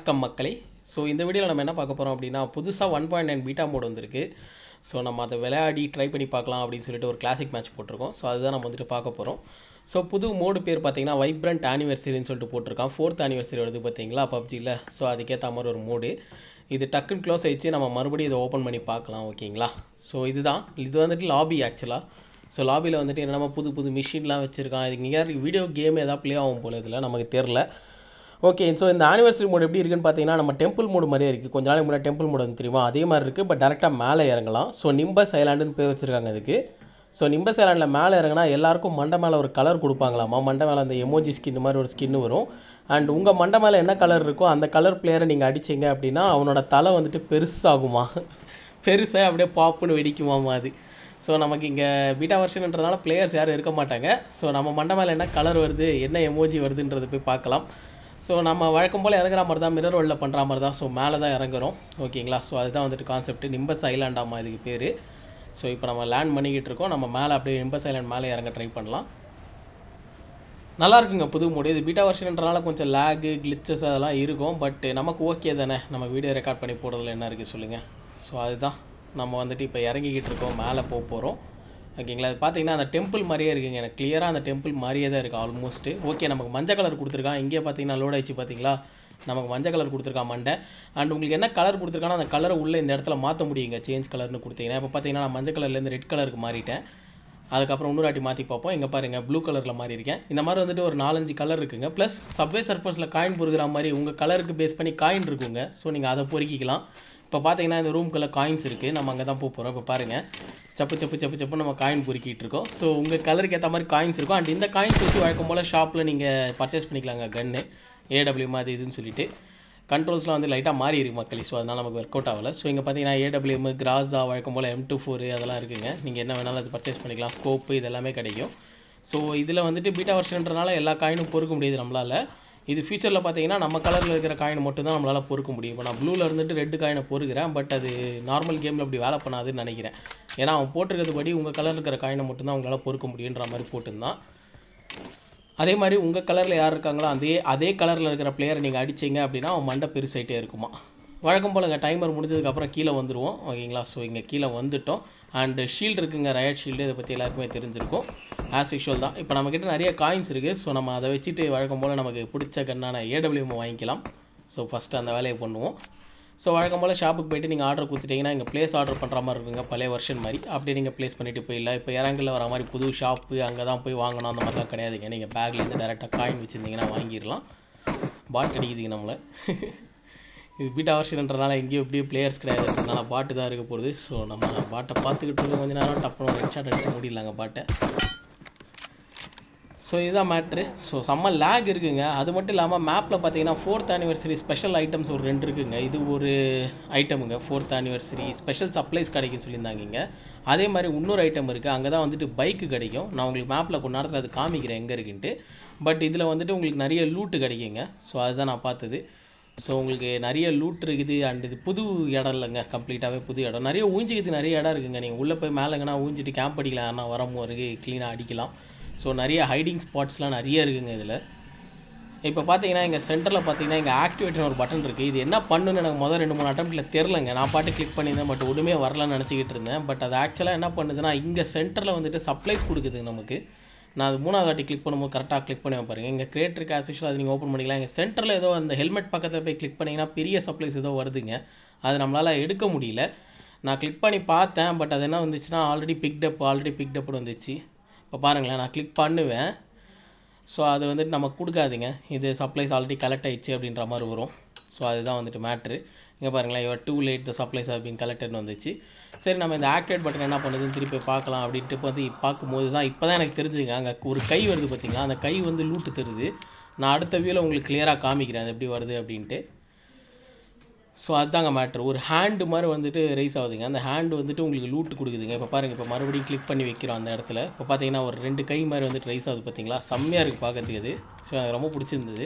வணக்கம் மக்களே. ஸோ இந்த வீடியோவில் நம்ம என்ன பார்க்க போகிறோம் அப்படின்னா, புதுசாக 1.9 பீட்டா மோட் வந்திருக்கு. ஸோ நம்ம அதை விளையாடி ட்ரை பண்ணி பார்க்கலாம் அப்படின்னு சொல்லிட்டு ஒரு கிளாசிக் மேட்ச் போட்டிருக்கோம். ஸோ அதுதான் நம்ம வந்துட்டு பார்க்க போகிறோம். ஸோ புது மோடு பேர் பார்த்தீங்கன்னா வைப்ரண்ட் ஆனிவர்சரின்னு சொல்லிட்டு போட்டிருக்கான். 4th ஆனிவர்சரி வருது பார்த்தீங்களா பப்ஜியில். ஸோ அதுக்கேற்ற மாதிரி ஒரு மோடு. இது டக்குன்னு க்ளோஸ் ஆகிடுச்சு, நம்ம மறுபடியும் இதை ஓப்பன் பண்ணி பார்க்கலாம். ஓகேங்களா? ஸோ இது வந்துட்டு லாபி ஆக்சுவலாக. ஸோ லாபியில் வந்துட்டு என்னென்ன புது மிஷின்லாம் வச்சுருக்கான். இதுக்கு நீங்கள் வீடியோ கேம் எதாவது ப்ளே ஆகும் போல் இதில் நமக்கு தெரில. ஓகே, ஸோ இந்த ஆனிவர்சரி மோடு எப்படி இருக்குன்னு பார்த்தீங்கன்னா, நம்ம டெம்பிள் மோடு மாதிரியே இருக்குது. கொஞ்ச நாளைக்கு முன்னாடி டெம்பிள் மோடு வந்து தெரியுமா, அதே மாதிரி இருக்குது. பட் டேரெக்டாக மேலே இறங்கலாம். ஸோ நிம்பஸ் ஐலாண்டுன்னு பேர் வச்சுருக்காங்க அதுக்கு. ஸோ நிம்பஸ் ஐலாண்டில் மேலே இறங்கினா எல்லாருக்கும் மண்டை மேலே ஒரு கலர் கொடுப்பாங்களாமா. மண்டை மேலே அந்த எமோஜி ஸ்கின் மாதிரி ஒரு ஸ்கின்னு வரும். அண்ட் உங்கள் மண்டை மேலே என்ன கலர் இருக்கோ அந்த கலர் பிளேயரை நீங்கள் அடிச்சிங்க அப்படின்னா அவனோட தலை வந்துட்டு பெருசாகுமா, பெருசாக அப்படியே பாப்புன்னு வெடிக்குமாமா அது. ஸோ நமக்கு இங்கே பீட்டா வெர்ஷன்ன்றதுனால பிளேயர்ஸ் யாரும் இருக்க மாட்டாங்க. ஸோ நம்ம மண்டை மேலே என்ன கலர் வருது, என்ன எமோஜி வருதுன்றது போய் பார்க்கலாம். ஸோ நம்ம வழக்கம் போல் இறங்குற மாதிரி தான், மிரர் வேர்ல்டில் பண்ணுற மாதிரி தான். ஸோ மேலே தான் இறங்குறோம். ஓகேங்களா? ஸோ அதுதான் வந்துட்டு கான்செப்ட். நிம்பஸ் ஐலாண்டாமா இதுக்கு பேர். ஸோ இப்போ நம்ம லேண்ட் பண்ணிக்கிட்டு இருக்கோம். நம்ம மேலே அப்படியே நிம்பஸ் ஐலாண்ட் மேலே இறங்க ட்ரை பண்ணலாம். நல்லா இருக்குங்க புது மோடு. இது பீட்டா வெர்ஷன்ன்றனால கொஞ்சம் லேகு கிளிச்சஸ் அதெல்லாம் இருக்கும். பட் நமக்கு ஓகே தானே, நம்ம வீடியோ ரெக்கார்ட் பண்ணி போடுறதுல என்ன இருக்குது சொல்லுங்கள். ஸோ அதுதான் நம்ம வந்துட்டு இப்போ இறங்கிக்கிட்டு இருக்கோம், மேலே போகிறோம். ஓகேங்களா? அது பார்த்தீங்கன்னா அந்த டெம்பிள் மாதிரியே இருக்குங்க. எனக்கு கிளியராக அந்த டெம்பிள் மாதிரியே தான் இருக்குது ஆல்மோஸ்ட்டு. ஓகே, நமக்கு மஞ்சள் கலர் கொடுத்துருக்கான். இங்கே பார்த்தீங்கன்னா லோட் ஆயிடுச்சு பார்த்தீங்களா, நமக்கு மஞ்சள் கலர் கொடுத்துருக்கான் மண்டை. அண்ட் உங்களுக்கு என்ன கலர் கொடுத்துருக்கானோ அந்த கலரை உள்ளே இந்த இடத்துல மாற்ற முடியுங்க, சேஞ்ச் கலர்னு கொடுத்தீங்கன்னா. இப்போ பார்த்தீங்கன்னா நான் மஞ்சள் கலர்லேருந்து ரெட் கலருக்கு மாறிட்டேன். அதுக்கப்புறம் இன்னொரு வாட்டி மாற்றி பார்ப்போம். இங்கே பாருங்கள், ப்ளூ கலரில் மாறி இருக்கேன். இந்த மாதிரி வந்துட்டு ஒரு 4-5 கலர் இருக்குங்க. ப்ளஸ் சப்வே சர்ஃபர்ஸில் காயின் பொறுக்கிற மாதிரி உங்கள் கலருக்கு பேஸ் பண்ணி காயின் இருக்குங்க. ஸோ நீங்கள் அதை பொறுக்கிக்கலாம். இப்போ பார்த்தீங்கன்னா இந்த ரூம்குள்ளே காயின்ஸ் இருக்குது. நம்ம அங்கே தான் போகிறோம். இப்போ பாருங்கள், சப்பு நம்ம காயின் பொறுக்கிட்டு இருக்கோம். ஸோ உங்கள் கலருக்கு ஏற்ற மாதிரி காயின்ஸ் இருக்கும். அண்ட் இந்த காயின்ஸ் வச்சு வழக்கம் போல் ஷாப்பில் நீங்கள் பர்ச்சேஸ் பண்ணிக்கலாங்க. கன்று ஏடபிள்யூ மாதிரி இதுன்னு சொல்லிட்டு கண்ட்ரோல்ஸ்லாம் வந்து லைட்டாக மாறி இருக்குது மக்களே. ஸோ அதனால் நமக்கு ஒர்க் அவுட் ஆகலை. ஸோ இங்கே பார்த்தீங்கன்னா ஏடபிள்யூஎம், கிராஸா, வழக்கம் போல் M24 அதெல்லாம் இருக்குங்க. நீங்கள் என்ன வேணாலும் அது பர்ச்சேஸ் பண்ணிக்கலாம். ஸ்கோப்பு இதெல்லாமே கிடைக்கும். ஸோ இதில் வந்துட்டு பீட்டா வெர்ஷன்றனால எல்லா காயினும் பொறுக்க முடியுது நம்மளால். இது ஃபியூச்சரில் பார்த்தீங்கன்னா நம்ம கலரில் இருக்கிற காயின் மட்டும் தான் நம்மளால் பொறுக்க முடியும். இப்போ நான் ப்ளூவில் இருந்துட்டு ரெட்டு காயினை பொறுக்கிறேன். பட் அது நார்மல் கேமில் அப்படி வேலை பண்ணாதுன்னு நினைக்கிறேன். ஏன்னா அவன் போட்டிருக்கிறது படி உங்கள் கலரில் இருக்கிற காயினை மட்டும் தான் உங்களால் பொறுக்க முடியுன்ற மாதிரி போட்டுருந்தான். அதே மாதிரி உங்கள் கலரில் யார் இருக்காங்களோ அதே கலரில் இருக்கிற பிளேயரை நீங்கள் அடிச்சிங்க அப்படின்னா அவன் மண்டை பெருசாயிட்டே இருக்குமா. வழக்கம் போல் இங்கே டைமர் முடிஞ்சதுக்கப்புறம் கீழே வந்துடுவோம். ஓகேங்களா? ஸோ இங்கே கீழே வந்துவிட்டோம். அண்டு ஷீல்டு இருக்குங்க, ரயட் ஷீல்டு. இதை பற்றி எல்லாருக்குமே தெரிஞ்சிருக்கும். ஆஸ் யூஷுவல் தான். இப்போ நம்மக்கிட்ட நிறைய காயின்ஸ் இருக்குது. ஸோ நம்ம அதை வச்சுட்டு வழக்கம் போல் நமக்கு பிடிச்ச கண்ணான ஏடபிள்யூஎம் வாங்கிக்கலாம். ஸோ ஃபஸ்ட்டு அந்த வேலையை பண்ணுவோம். ஸோ வழக்கம் போல் ஷாப்புக்கு போய்ட்டு நீங்கள் ஆர்டர் கொடுத்துட்டிங்கன்னா இங்கே ப்ளேஸ் ஆர்டர் பண்ணுற மாதிரி இருக்குங்க, பழைய வெர்ஷன் மாதிரி. அப்படியே நீங்கள் ப்ளேஸ் பண்ணிவிட்டு போயிடலாம். இப்போ இறங்கில் வர மாதிரி புது ஷாப்பு அங்கே தான் போய் வாங்கணும் அந்த மாதிரிலாம் கிடையாதுங்க. நீங்கள் பேக்லேருந்து டேரெக்டாக காயின் வச்சுருந்தீங்கன்னா வாங்கிடலாம். பாட் அடிக்குதுங்க நம்மளை. இது பீட்டா வெர்ஷன்ன்றனால எங்கேயும் எப்படியும் பிளேயர்ஸ் கிடையாது, அதனால் பாட்டு தான் இருக்க போகுது. ஸோ நம்ம பாட்டை பார்த்துக்கிட்டு கொஞ்சம் நேரம் டப்புனு ரெட் ஷாட் அடித்து முடியலாங்க பாட்டை. ஸோ இதுதான் மேட்ரு. ஸோ செம்ம லேக் இருக்குங்க. அது மட்டும் இல்லாமல் மேப்பில் பார்த்தீங்கன்னா 4th ஆனிவர்சரி ஸ்பெஷல் ஐட்டம்ஸ் ஒரு 2 இருக்குங்க. இது ஒரு ஐட்டமுங்க, 4th ஆனிவர்சரி ஸ்பெஷல் சப்ளைஸ் கிடைக்குன்னு சொல்லியிருந்தாங்க இங்கே. அதே மாதிரி இன்னொரு ஐட்டம் இருக்குது, அங்கே தான் வந்துட்டு பைக்கு கிடைக்கும். நான் உங்களுக்கு மேப்பில் கொஞ்ச நேரத்தில் அது காமிக்கிறேன் எங்கே இருக்குன்ட்டு. பட் இதில் வந்துட்டு உங்களுக்கு நிறைய லூட்டு கிடைக்குங்க. ஸோ அதுதான் நான் பார்த்தது. ஸோ உங்களுக்கு நிறைய லூட் இருக்குது. அண்ட் இது புது இடம் இல்லைங்க, கம்ப்ளீட்டாகவே புது இடம். நிறைய ஊஞ்சிக்கிறதுக்கு நிறைய இடம் இருக்குங்க. நீங்கள் உள்ளே போய் மேலேங்கன்னா ஊஞ்சிட்டு கேம்ப் அடிக்கலாம், யாருன்னா வரம்போது க்ளீனாக அடிக்கலாம். ஸோ நிறைய ஹைடிங் ஸ்பாட்ஸ்லாம் நிறைய இருக்குங்க இதில். இப்போ பார்த்தீங்கன்னா இங்கே சென்டரில் பார்த்தீங்கன்னா இங்கே ஆக்டிவேட்னு ஒரு பட்டன் இருக்குது. இது என்ன பண்ணுன்னு எனக்கு முதல் 2-3 அட்டம்ப்ட்டில் தெரிலங்க. நான் பாட்டு கிளிக் பண்ணியிருந்தேன், பட் ஒன்றுமே வரலான்னு நினச்சிக்கிட்டு இருந்தேன். பட் அது ஆக்சுவலாக என்ன பண்ணுதுன்னா இங்கே சென்டரில் வந்துட்டு சப்ளைஸ் கொடுக்குது நமக்கு. நான் அது 3வது வாட்டி கிளிக் பண்ணும்போது கரெக்டாக கிளிக் பண்ணி பாருங்கள். இங்கே கிரியேட் இருக்குது, ஆஸ் யூஷுவல் அது நீங்கள் ஓப்பன் பண்ணிக்கலாம். இங்கே சென்டரில் ஏதோ அந்த ஹெல்மெட் பக்கத்தில் போய் கிளிக் பண்ணிங்கன்னா பெரிய சப்ளைஸ் ஏதோ வருதுங்க. அது நம்மளால் எடுக்க முடியல. நான் கிளிக் பண்ணி பார்த்தேன், பட் அது என்ன வந்துச்சுன்னா ஆல்ரெடி பிக்டப்னு வந்துச்சு. இப்போ பாருங்களேன், நான் கிளிக் பண்ணுவேன். ஸோ அது வந்துட்டு நமக்கு கொடுக்காதுங்க. இது சப்ளைஸ் ஆல்ரெடி கலெக்ட் ஆகிடுச்சு அப்படின்ற மாதிரி வரும். ஸோ அதுதான் வந்துட்டு மேட்ரு. இங்கே பாருங்களேன், you're too late the supplies அப்படின்னு கலெக்டட்னு வந்துச்சு. சரி, நம்ம இந்த ஆக்டிவேட் பட்டன் என்ன பண்ணுதுன்னு திருப்பி பார்க்கலாம் அப்படின்ட்டு வந்து பார்க்கும்போது தான் இப்போ தான் எனக்கு தெரிஞ்சுங்க. அங்கே ஒரு கை வருது பார்த்தீங்களா, அந்த கை வந்து லூட்டு தருது. நான் அடுத்த வியூவில் உங்களுக்கு கிளியராக காமிக்கிறேன் அது எப்படி வருது அப்படின்ட்டு. ஸோ அதுதாங்க மேட்ரு. ஒரு ஹேண்டு மாதிரி வந்துட்டு ரைஸ் ஆகுதுங்க. அந்த ஹேண்டு வந்துட்டு உங்களுக்கு லூட்டு கொடுக்குதுங்க. இப்போ பாருங்கள், இப்போ மறுபடியும் கிளிக் பண்ணி வைக்கிறோம் அந்த இடத்துல. இப்போ பார்த்தீங்கன்னா ஒரு 2 கை மாதிரி வந்துட்டு ரைஸ் ஆகுது பார்த்தீங்களா, செம்மையாக இருக்குது பார்க்கறதுக்கு அது. ஸோ எனக்கு ரொம்ப பிடிச்சிருந்தது.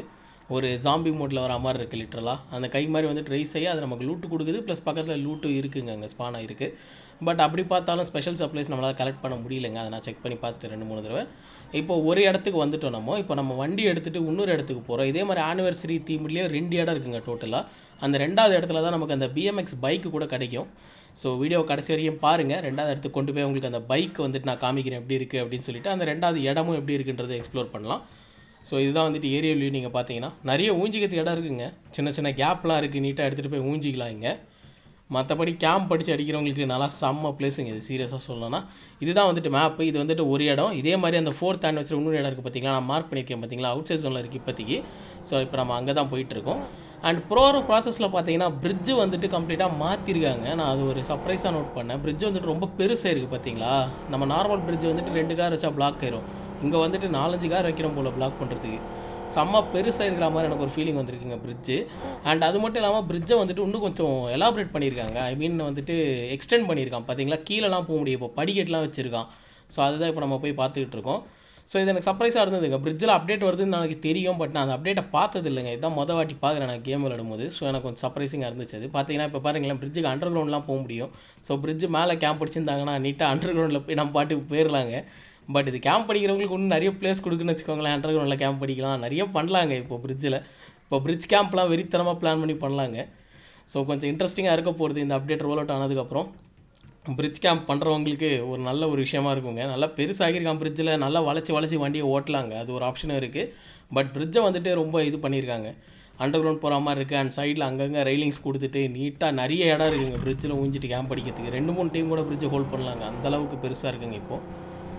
ஒரு ஜாம்பி மோடில் வர மாதிரி இருக்குது லிட்டரலாக. அந்த கை மாதிரி வந்துட்டு ரைஸ் ஆகி அது நமக்கு லூட்டு கொடுக்குது, ப்ளஸ் பக்கத்தில் லூட்டும் இருக்குங்க, அங்கே ஸ்பான் ஆகிருக்கு. பட் அப்படி பார்த்தாலும் ஸ்பெஷல் சப்ளைஸ் நம்மளால் கலெக்ட் பண்ண முடியலைங்க. அதை நான் செக் பண்ணி பார்த்துட்டு 2-3 தடவை. இப்போ ஒரு இடத்துக்கு வந்துட்டோம் நம்ம. இப்போ நம்ம வண்டி எடுத்துகிட்டு இன்னொரு இடத்துக்கு போகிறோம். இதே மாதிரி ஆனிவர்சரி தீம்லேயே 2 இடம் இருக்குங்க டோட்டலாக. அந்த 2வது இடத்துல தான் நமக்கு அந்த BMX பைக்கு கூட கிடைக்கும். ஸோ வீடியோ கடைசி வரையும் பாருங்கள். 2வது இடத்துக்கு கொண்டு போய் உங்களுக்கு அந்த பைக் வந்துட்டு நான் காமிக்கிறேன் எப்படி இருக்குது அப்படின்னு சொல்லிட்டு, அந்த 2வது இடமும் எப்படி இருக்குன்றதை எக்ஸ்ப்ளோர் பண்ணலாம். ஸோ இதுதான் வந்துட்டு ஏரியா வியூ. நீங்கள் பார்த்தீங்கன்னா நிறைய ஊஞ்சிக்கிறதுக்கு இடம் இருக்குங்க, சின்ன சின்ன கேப்லாம் இருக்குது, நீட்டாக எடுத்துகிட்டு போய் ஊஞ்சிக்கலாம் இங்கே. மற்றபடி கேம்ப் படித்து அடிக்கிறவங்களுக்கு நல்லா செம்ம பிளேஸுங்க இது, சீரியஸாக சொல்லணும்னா. இதுதான் வந்துட்டு மேப்பு. இது வந்துட்டு ஒரு இடம். இதே மாதிரி அந்த 4th anniversary இன்னொரு இடம் இருக்குது பார்த்தீங்களா, நான் மார்க் பண்ணியிருக்கேன் பார்த்தீங்களா, அவுட் சைட் ஜோனில் இருக்குது இப்போதைக்கு. ஸோ இப்போ நம்ம அங்கே தான் போயிட்டுருக்கோம். அண்ட் ப்ராசஸில் பார்த்தீங்கன்னா பிரிட்ஜு வந்துட்டு கம்ப்ளீட்டாக மாற்றிருக்காங்க. நான் அது ஒரு சர்ப்ரைஸாக நோட் பண்ணேன். பிரிட்ஜ் வந்துட்டு ரொம்ப பெருசாக இருக்குது பார்த்தீங்களா. நம்ம நார்மல் பிரிட்ஜ் வந்துட்டு 2 கார் வச்சா பிளாக் ஆயிரும். இங்கே வந்துட்டு 4-5 கார் வைக்கணும் போல் பிளாக் பண்ணுறதுக்கு. செம்ம பெருசாக இருக்கிற மாதிரி எனக்கு ஒரு ஃபீலிங் வந்துருக்குங்க பிரிட்ஜு. அண்ட் அது மட்டும் இல்லாமல் பிரிட்ஜை வந்துட்டு இன்னும் கொஞ்சம் எலாபரேட் பண்ணியிருக்காங்க. ஐ மீன் வந்துட்டு எக்ஸ்டெண்ட் பண்ணியிருக்கான் பார்த்தீங்களா, கீழெலாம் போக முடியும், இப்போ படிக்கட்டுலாம் வச்சுருக்கான். ஸோ அதுதான் இப்போ நம்ம போய் பார்த்துக்கிட்டு இருக்கோம். ஸோ இது எனக்கு சர்ப்ரைஸாக இருந்ததுங்க. பிரிட்ஜில் அப்டேட் வருதுன்னு எனக்கு தெரியும், பட் நான் அந்த அப்டேட்டை பார்த்தது இல்லைங்க. இதான் மொதல் வாட்டி பார்க்குறேன் நான் கேம் விளையாடும்போது. ஸோ எனக்கு கொஞ்சம் சர்ப்ரைசிங்காக இருந்துச்சு அது. பார்த்தீங்கன்னா இப்போ பாருங்களேன், பிரிட்ஜுக்கு அண்டர் கிரவுண்ட்லாம் போக முடியும். ஸோ பிரிட்ஜு மேலே கேம்ப் படிச்சிருந்தாங்கன்னா நீட்டாக அண்டர் கிரவுண்டில் போய் நம்ம பாட்டுக்கு போயிடலாங்க. பட் இது கேம்ப் படிக்கிறவங்களுக்கு இன்னும் நிறைய பிளேஸ் கொடுக்குன்னு வச்சுக்கோங்களேன். அண்டர் கிரவுண்டில் கேம்ப் படிக்கலாம், நிறைய பண்ணலாங்க இப்போ பிரிட்ஜில். இப்போ பிரிட்ஜ் கேம்ப்லாம் வெறித்தனமாக பிளான் பண்ணி பண்ணலாங்க. ஸோ கொஞ்சம் இன்ட்ரெஸ்டிங்காக இருக்க போகிறது இந்த அப்டேட் ரோல் அவுட் ஆனதுக்கப்புறம். பிரிட்ஜ் கேம்ப் பண்ணுறவங்களுக்கு ஒரு நல்ல ஒரு விஷயமா இருக்குங்க. நல்லா பெருசாகிருக்கான் பிரிட்ஜில், நல்லா வளைச்சி வண்டியை ஓட்டலாங்க, அது ஒரு ஆப்ஷனும் இருக்குது. பட் பிரிட்ஜை வந்துட்டு ரொம்ப இது பண்ணியிருக்காங்க, அண்டர் கிரவுண்ட் போகிற மாதிரி இருக்குது. அண்ட் சைடில் அங்கங்கே ரெயிலிங்ஸ் கொடுத்துட்டு நீட்டாக நிறைய இடம் இருக்குங்க பிரிட்ஜில் ஊஞ்சிட்டு கேம்ப் படிக்கிறதுக்கு. 2-3 டீம் கூட பிரிட்ஜை ஹோல்ட் பண்ணலாங்க, அந்தளவுக்கு பெருசாக இருக்குங்க இப்போது.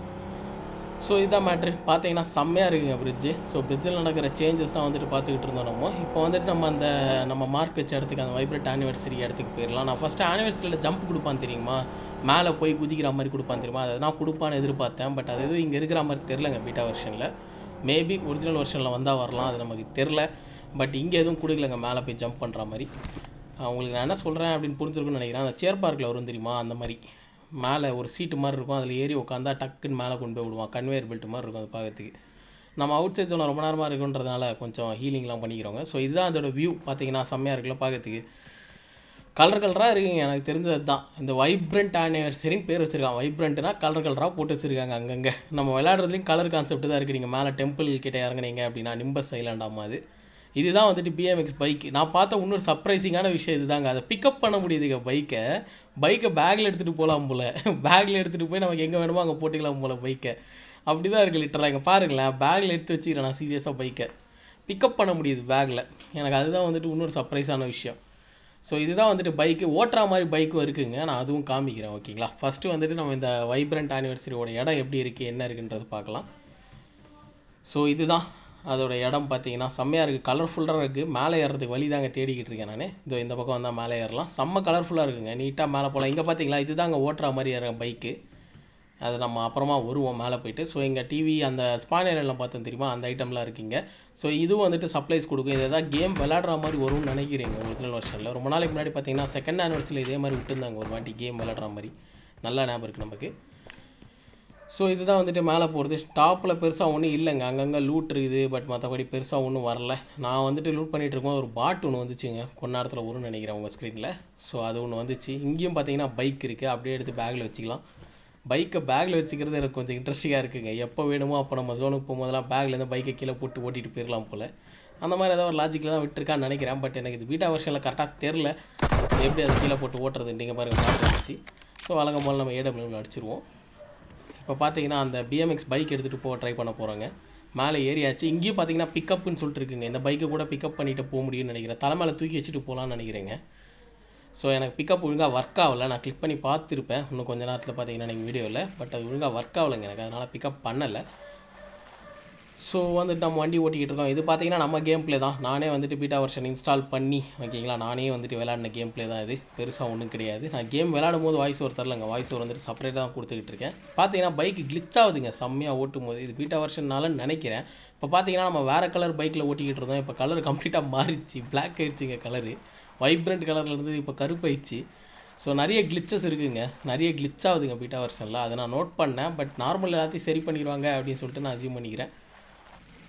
ஸோ இதுதான் மேட்ரு. பார்த்தீங்கன்னா செம்மையாக இருக்குங்க பிரிட்ஜு. ஸோ பிரிட்ஜில் நடக்கிற சேஞ்சஸ் தான் வந்துட்டு பார்த்துக்கிட்டு இருந்தோம் நம்ம. இப்போ வந்துட்டு நம்ம மார்க் வச்ச இடத்துக்கு, அந்த வைப்ரண்ட் ஆனிவர்சரி இடத்துக்கு போயிடலாம். நான் ஃபஸ்ட்டு ஆனிவர்சரியில் ஜம்ப் கொடுப்பான் தெரியுமா, மேலே போய் குதிக்கிற மாதிரி கொடுப்பான் தெரியுமா, அதை நான் கொடுப்பான்னு எதிர்பார்த்தேன். பட் அது எதுவும் இங்கே இருக்கிற மாதிரி தெரிலங்க பீட்டா வெர்ஷனில். மேபி ஒரிஜினல் வெர்ஷனில் வந்தால் வரலாம், அது நமக்கு தெரில. பட் இங்கே எதுவும் கொடுக்கலங்க மேலே போய் ஜம்ப் பண்ணுற மாதிரி. உங்களுக்கு நான் என்ன சொல்கிறேன் அப்படின்னு புரிஞ்சிருக்குன்னு நினைக்கிறேன். அந்த சேர் பார்க்கில் வரும் தெரியுமா, அந்த மாதிரி மேலே ஒரு சீட்டு மாதிரி இருக்கும், அதில் ஏறி உட்காந்தா டக்குன்னு மேலே கொண்டு போய் விடுவான். கன்வேயர் பெல்ட் மாதிரி இருக்கும் அது பார்க்கறதுக்கு. நம்ம அவுட் சைட் ஜோனில் ரொம்ப நேரமாக இருக்குன்றதுனால கொஞ்சம் ஹீலிங்லாம் பண்ணிக்கிறோங்க. ஸோ இதுதான் அதோட வியூ. பார்த்தீங்கன்னா செம்மையாக இருக்குல்ல பார்க்கறதுக்கு, கலராக இருக்குங்க. எனக்கு தெரிஞ்சது தான் இந்த வைப்ரண்ட் ஆனிவர்சரின்னு பேர் வச்சுருக்காங்க. வைப்ரண்ட்னா கலராக போட்டு வச்சுருக்காங்க அங்கங்கே. நம்ம விளையாடுறதுலையும் கலர் கான்செப்ட் தான் இருக்குது. நீங்கள் மேலே டெம்பிள் கிட்டே இறங்குனீங்க அப்படின்னா நிம்பஸ் ஐலாண்டாமா அது. இதுதான் வந்துட்டு BMX பைக். நான் பார்த்த இன்னொரு சர்ப்ரைசிங்கான விஷயம் இதுதாங்க. அதை பிக்கப் பண்ண முடியுதுங்க பைக்கை பேக்கில் எடுத்துகிட்டு போகலாம் போல். பேக்கில் எடுத்துகிட்டு போய் நமக்கு எங்கே வேணுமோ அங்கே போட்டுக்கலாம் போல் பைக்கை. அப்படி தான் இருக்குது லிட்டராக. இங்கே பாருங்களேன், பேக்கில் எடுத்து வச்சுக்கிறேன் நான் சீரியஸாக பைக்கை. பிக்கப் பண்ண முடியுது பேக்கில். எனக்கு அதுதான் வந்துட்டு இன்னொரு சர்ப்ரைஸான விஷயம். ஸோ இதுதான் வந்துட்டு பைக்கு ஓட்டுற மாதிரி பைக்கும் இருக்குதுங்க. நான் அதுவும் காமிக்கிறேன் ஓகேங்களா. ஃபஸ்ட்டு வந்துட்டு நம்ம இந்த வைப்ரண்ட் ஆனிவர்சரியோட இடம் எப்படி இருக்குது என்ன இருக்குன்றது பார்க்கலாம். ஸோ இதுதான் அதோட இடம். பார்த்தீங்கன்னா செம்மையாக இருக்குது, கலர்ஃபுல்லாக இருக்குது. மேலே ஏறதுக்கு வழி தாங்க தேடிக்கிட்டு இருக்கேன் நான். இந்த பக்கம் வந்தால் மேலே ஏறலாம். செம்ம கலர்ஃபுல்லாக இருக்குங்க, நீட்டாக மேலே போகலாம். இங்கே பார்த்தீங்களா, இதுதான் அங்கே ஓட்டுற மாதிரி ஏற பைக்கு. அது நம்ம அப்புறமா வருவோம் மேலே போய்ட்டு. ஸோ இங்கே டிவி அந்த ஸ்பானர்லாம் பார்த்தோம் தெரியுமா, அந்த ஐட்டம்லாம் இருக்குங்க. ஸோ இதுவும் வந்துட்டு சப்ளைஸ் கொடுக்கும். இது எதாவது கேம் விளையாடுற மாதிரி வரும்னு நினைக்கிறீங்க ஒரிஜினல் வெர்ஷனில். ரொம்ப நாளைக்கு முன்னாடி பார்த்தீங்கன்னா 2nd anniversary இதே மாதிரி விட்டுருந்தாங்க ஒரு வாட்டி கேம் விளையாடுற மாதிரி. நல்லா ஞாபகம் இருக்குது நமக்கு. ஸோ இதுதான் வந்துட்டு மேலே போகிறது. டாப்பில் பெருசாக ஒன்றும் இல்லைங்க, அங்கங்கே லூட் இருக்குது. பட் மற்றபடி பெருசாக ஒன்றும் வரல. நான் வந்துட்டு லூட் பண்ணிகிட்டு இருக்கோம், ஒரு பாட் ஒன்று வந்துச்சுங்க, கொஞ்ச நேரத்தில் வரும்னு நினைக்கிறேன் உங்கள் ஸ்க்ரீனில். ஸோ அது ஒன்று வந்துச்சு. இங்கேயும் பார்த்தீங்கன்னா பைக் இருக்குது, அப்படியே எடுத்து பேக்கில் வச்சுக்கலாம். பைக்கை பேக்கில் வச்சுக்கிறது எனக்கு கொஞ்சம் இன்ட்ரெஸ்டிங்காக இருக்குங்க. எப்போ வேணுமோ அப்போ நம்ம ஜோனுக்கு போகும்போதெல்லாம் பேக்லேருந்து பைக்கை கீழே போட்டு ஓட்டிகிட்டு போயிடலாம் போல். அந்த மாதிரி ஏதாவது ஒரு லாஜிக்கில் தான் விட்டுருக்கான்னு நினைக்கிறேன். பட் எனக்கு இது பீட்டா வெர்ஷனில் கரெக்டாக தெரில எப்படி அது கீழே போட்டு ஓட்டுறது. நீங்கள் பாருங்கள் பார்த்துச்சு. ஸோ வழக்கம் போல் நம்ம AWL அடிச்சிருவோம். இப்போ பார்த்தீங்கன்னா அந்த BMX பைக் எடுத்துகிட்டு போக ட்ரை பண்ண போகிறாங்க. மேலே ஏறியாச்சு. இங்கேயும் பார்த்தீங்கன்னா பிக்கப்புன்னு சொல்லிட்டு இருக்குங்க. இந்த பைக்கை கூட பிக்கப் பண்ணிவிட்டு போக முடியும்னு நினைக்கிறேன். தலைமையில தூக்கி வச்சுட்டு போகலான்னு நினைக்கிறேங்க. ஸோ எனக்கு பிக்கப் ஒழுங்காக ஒர்க் ஆகலை. நான் கிளிக் பண்ணி பார்த்துருப்பேன் இன்னும் கொஞ்சம் நேரத்தில் பார்த்தீங்கன்னா நீங்கள் வீடியோவில். பட் அது ஒழுங்காக ஒர்க் ஆகலைங்க எனக்கு, அதனால் பிக்கப் பண்ணலை. ஸோ வந்துட்டு நம்ம வண்டி ஓட்டிக்கிட்டு இருக்கோம். இது பார்த்தீங்கன்னா நம்ம கேம் ப்ளே தான். நானே வந்துட்டு பீட்டா வெர்ஷன் இன்ஸ்டால் பண்ணி ஓகேங்களா, நானே வந்துட்டு விளையாடின கேம் ப்ளே தான் இது. பெருசாக ஒன்றும் கிடையாது. நான் கேம் விளையாடும் போது வாய்ஸ் ஓவர் தரலங்க, வாய்ஸ் ஓவர் வந்துட்டு செப்பரேட்டாக தான் கொடுத்துக்கிட்டு இருக்கேன். பார்த்தீங்கன்னா பைக் கிளிச் ஆகுதுங்க செம்மையாக ஓட்டும் போது. இது பீட்டா வெர்ஷன்னால நினைக்கிறேன். இப்போ பார்த்தீங்கன்னா நம்ம வேறு கலர் பைக்கில் ஓட்டிக்கிட்டு இருந்தோம். இப்போ கலர் கம்ப்ளீட்டாக மாறிடுச்சு, பிளாக் ஆகிடுச்சிங்க கலரு. வைப்ரண்ட் கலரில் இருந்து இப்போ கருப்பாயிடுச்சு. ஸோ நிறைய கிளிச்சஸ் இருக்குதுங்க, நிறைய கிளிச் ஆகுதுங்க பீட்டா வெர்ஷனில். அதை நான் நோட் பண்ணேன். பட் நார்மல் எல்லாத்தையும் சரி பண்ணிடுவாங்க அப்படின்னு சொல்லிட்டு நான் அசியூம் பண்ணிக்கிறேன்.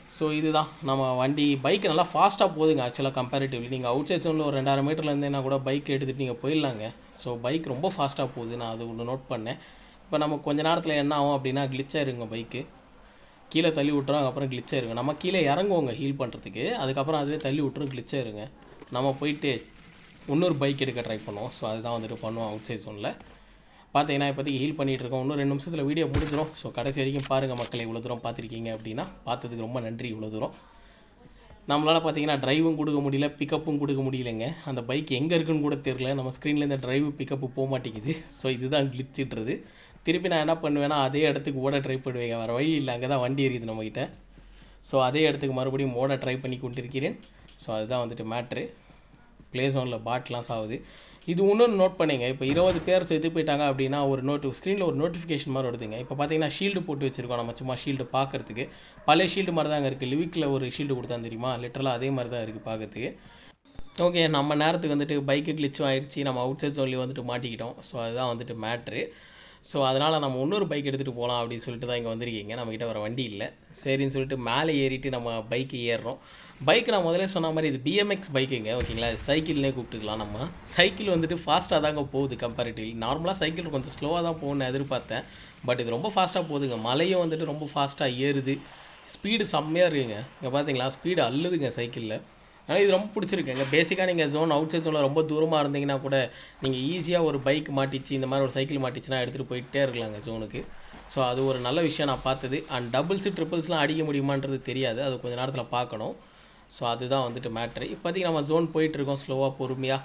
ஸோ இதுதான் நம்ம வண்டி பைக் நல்லா ஃபாஸ்ட்டாக போகுதுங்க ஆக்சுவலாக கம்பேரிட்டிவ்லி. நீங்கள் அவுட் சைட் ஜோனில் ஒரு 2000 மீட்டரில் இருந்தேன்னா கூட பைக் எடுத்துகிட்டு நீங்கள் போயிடலாங்க. ஸோ பைக் ரொம்ப ஃபாஸ்ட்டாக போகுது, நான் அது ஒன்று நோட் பண்ணேன். இப்போ நம்ம கொஞ்ச நேரத்தில் என்ன ஆகும் அப்படின்னா கிளிச்சாக இருங்க, பைக்கு கீழே தள்ளி விட்டுரும், அதுக்கப்புறம் கிளிச்சாக இருங்க. நம்ம கீழே இறங்குவோங்க ஹீல் பண்ணுறதுக்கு, அதுக்கப்புறம் அதுவே தள்ளி விட்டுரும், கிளிச்சாக இருங்க. நம்ம போயிட்டு இன்னொரு பைக் எடுக்க ட்ரை பண்ணுவோம். ஸோ அதுதான் வந்துட்டு பண்ணுவோம் அவுட் சைட் ஜோனில். பார்த்தீங்கன்னா இப்போதைக்கு ஹீல் பண்ணிகிட்டு இருக்கோம். இன்னும் 2 நிமிஷத்தில் வீடியோ முடிஞ்சிடும். ஸோ கடைசி வரைக்கும் பாருங்கள் மக்களை. இவ்வளோ தூரம் பார்த்துருக்கீங்க அப்படின்னா பார்த்ததுக்கு ரொம்ப நன்றி. இவ்வளோ தூரம் நம்மளால் பார்த்தீங்கன்னா ட்ரைவும் கொடுக்க முடியல, பிக்கப்பும் கொடுக்க முடியலைங்க. அந்த பைக் எங்கே இருக்குன்னு கூட தெரியல. நம்ம ஸ்க்ரீனில் இந்த ட்ரைவு பிக்கப்பு போக மாட்டேங்குது. ஸோ இதுதான் கிளிச்சிட்றது. திருப்பி நான் என்ன பண்ணுவேன்னா அதே இடத்துக்கு ஓட ட்ரை பண்ணுவேங்க, வேறு வழி இல்லை, அங்கே தான் வண்டி இருக்குது நம்மக்கிட்ட. ஸோ அதே இடத்துக்கு மறுபடியும் ஓட ட்ரை பண்ணி கொண்டிருக்கிறேன். ஸோ அதுதான் வந்துட்டு மேட்ரு. ப்ளே ஜோனில் பாட்லாம் சாகுது. இது இன்னொன்று நோட் பண்ணிங்க, இப்போ 20 பேர் செத்து போயிட்டாங்க அப்படின்னா ஒரு ஸ்க்ரீனில் ஒரு நோட்டிஃபிகேஷன் மாதிரி வருதுங்க. இப்போ பார்த்தீங்கன்னா ஷீல்டு போட்டு வச்சுருக்கோம், நம்ம சும்மா ஷீல்டு பார்க்குறதுக்கு. பழைய ஷீல்டு மாதிரி தாங்க இருக்குது. லிவிக்கில் ஒரு ஷீல்டு கொடுத்தா தெரியுமா, லிட்டரலாக அதே மாதிரி தான் இருக்குது பார்க்கறதுக்கு. ஓகே, நம்ம நேரத்துக்கு வந்துட்டு பைக்கு கிளிச்சும் ஆயிடுச்சு, நம்ம அவுட் சைட் ஜோன்லேயே வந்துட்டு மாட்டிக்கிட்டோம். ஸோ அதுதான் வந்துட்டு மேட்ரு. ஸோ அதனால் நம்ம இன்னொரு பைக் எடுத்துகிட்டு போகலாம் அப்படின்னு சொல்லிட்டு தான் இங்கே வந்திருக்கீங்க. நம்மக்கிட்ட வர வண்டி இல்லை, சரின்னு சொல்லிட்டு மேலே ஏறிட்டு நம்ம பைக்கு ஏறுறோம். பைக் நான் முதலே சொன்ன மாதிரி இது பிஎம்எக்ஸ் பைக்குங்க, ஓகேங்களா. சைக்கிள்னே கூப்பிட்டுக்கலாம். நம்ம சைக்கிள் வந்துட்டு ஃபாஸ்ட்டாக தாங்க போகுது கம்பேரிட்டிவ்லி. நார்மலாக சைக்கிள் கொஞ்சம் ஸ்லோவாக தான் போகணுன்னு எதிர்பார்த்தேன், பட் இது ரொம்ப ஃபாஸ்ட்டாக போகுதுங்க. மலையும் வந்துட்டு ரொம்ப ஃபாஸ்ட்டாக ஏறுது, ஸ்பீடு செம்மையாக இருக்குங்க. இங்கே பார்த்தீங்களா, ஸ்பீடு அள்ளுதுங்க சைக்கிளில். ஆனால் இது ரொம்ப பிடிச்சிருக்குங்க. பேசிக்காக நீங்கள் ஜோன் அவுட் சைட் ஜோனில் ரொம்ப தூரமாக இருந்தீங்கன்னா கூட நீங்கள் ஈஸியாக ஒரு பைக் மாட்டிச்சு, இந்த மாதிரி ஒரு சைக்கிள் மாட்டிச்சுன்னா எடுத்துகிட்டு போயிட்டே இருக்கலாங்க ஜோனுக்கு. ஸோ அது ஒரு நல்ல விஷயம் நான் பார்த்தது. அண்ட் டபுள்ஸு ட்ரிபிள்ஸ்லாம் அடிக்க முடியுமான்றது தெரியாது, அது கொஞ்சம் நேரத்தில் பார்க்கணும். ஸோ அதுதான் வந்துட்டு மேட்ரு. இப்போதைக்கு நம்ம ஜோன் போயிட்டுருக்கோம் ஸ்லோவாக பொறுமையாக.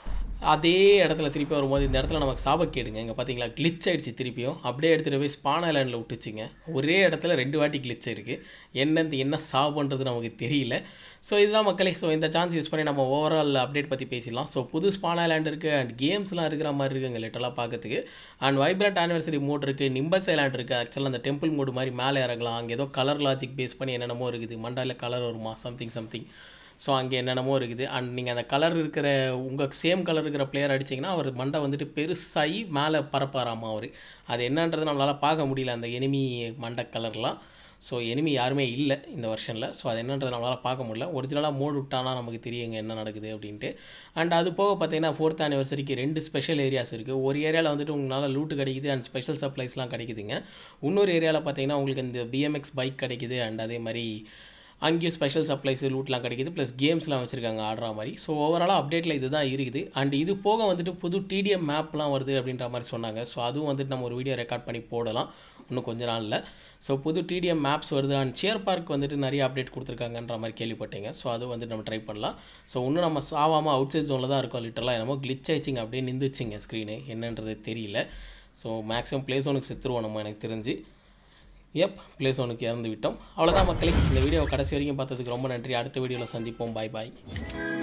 அதே இடத்துல திருப்பி வரும்போது இந்த இடத்துல நமக்கு சாபக்கேடுங்க. இங்கே பார்த்தீங்களா கிளிச் ஆகிடுச்சு, திருப்பியும் அப்படியே எடுத்துகிட்டு போய் ஸ்பான் ஐலாண்டில் விட்டுச்சுங்க. ஒரே இடத்துல 2 வாட்டி கிளிச் இருக்குது. என்ன சாபன்றது நமக்கு தெரியல. ஸோ இதுதான் மக்களே. ஸோ இந்த சான்ஸ் யூஸ் பண்ணி நம்ம ஓவரால் அப்டேட் பற்றி பேசிடலாம். ஸோ புது ஸ்பான் ஐலாண்ட் இருக்குது, அண்ட் கேம்ஸ்லாம் இருக்கிற மாதிரி இருக்குங்க லிட்டரலாக பார்க்கறதுக்கு. அண்ட் வைப்ரண்ட் ஆனிவர்சரி மோட் இருக்குது, நிம்பஸ் ஐலாண்ட் இருக்குது. ஆக்சுவலாக அந்த டெம்பிள் மோடு மாதிரி மேலே இறங்கலாம். அங்கே ஏதோ கலர் லாஜிக் பேஸ் பண்ணி என்னென்னமோ இருக்குது, மண்டாவில் கலர் வருமா சம்திங். ஸோ அங்கே என்னென்னமோ இருக்குது. அண்ட் நீங்கள் அந்த கலர் இருக்கிற உங்கள் சேம் கலர் இருக்கிற பிளேயர் அடிச்சிங்கன்னா அவர் மண்டை வந்துட்டு பெருசாகி மேலே பரப்பாராமா அவர். அது என்னன்றது நம்மளால் பார்க்க முடியல அந்த எனிமி மண்டை கலர்லாம். ஸோ எனிமி யாருமே இல்லை இந்த வெர்ஷனில். ஸோ அது என்னன்றது நம்மளால் பார்க்க முடியல. ஒரிஜினலாக மோடு விட்டானா நமக்கு தெரியுங்க என்ன நடக்குது அப்படின்ட்டு. அண்ட் அது போக பார்த்தீங்கன்னா 4th ஆனிவர்சரிக்கு 2 ஸ்பெஷல் ஏரியாஸ் இருக்குது. ஒரு ஏரியாவில் வந்துட்டு உங்களால் லூட்டு கிடைக்குது அண்ட் ஸ்பெஷல் சப்ளைஸ்லாம் கிடைக்குதுங்க. இன்னொரு ஏரியாவில் பார்த்தீங்கன்னா உங்களுக்கு இந்த பிஎம்எக்ஸ் பைக் கிடைக்குது. அண்ட் அதே மாதிரி அங்கேயும் ஸ்பெஷல் சப்ளைஸ் லூட்லாம் கிடைக்கிது, ப்ளஸ் கேம்ஸ்லாம் வச்சுருக்காங்க ஆடுற மாதிரி. ஸோ ஓவராலாக அப்டேட்டில் இது தான் இருக்குது. அண்ட் இது போக வந்துட்டு புது டிடிஎம் மேப்லாம் வருது அப்படின்ற மாதிரி சொன்னாங்க. ஸோ அதுவும் வந்துட்டு நம்ம ஒரு வீடியோ ரெக்கார்ட் பண்ணி போடலாம் இன்னும் கொஞ்ச நாளில். ஸோ புது டிடிஎம் மேப்ஸ் வருது. அண்ட் சியர் பார்க் வந்துட்டு நிறைய அப்டேட் கொடுத்துருக்காங்கன்ற மாதிரி கேள்விப்பட்டீங்க. ஸோ அதுவும் வந்துட்டு நம்ம ட்ரை பண்ணலாம். ஸோ இன்னும் நம்ம சாவாமல் அவுட் சைட் ஜோனில் தான் இருக்கோம். லிட்டரலாக என்னமோ கிளிச் ஆயிடுச்சிங்க, அப்படியே நின்றுச்சிங்க ஸ்க்ரீனு, என்னன்றது தெரியல. ஸோ மேக்ஸிமம் ப்ளே ஜோனுக்கு செத்துருவோம் நம்ம, எனக்கு தெரிஞ்சு. ப்ளே ஜோனுக்கு இறந்து விட்டோம். அவ்வளோதான் மக்களே. இந்த வீடியோ கடைசி வரைக்கும் பார்த்ததுக்கு ரொம்ப நன்றி. அடுத்த வீடியோவில் சந்திப்போம். பாய்.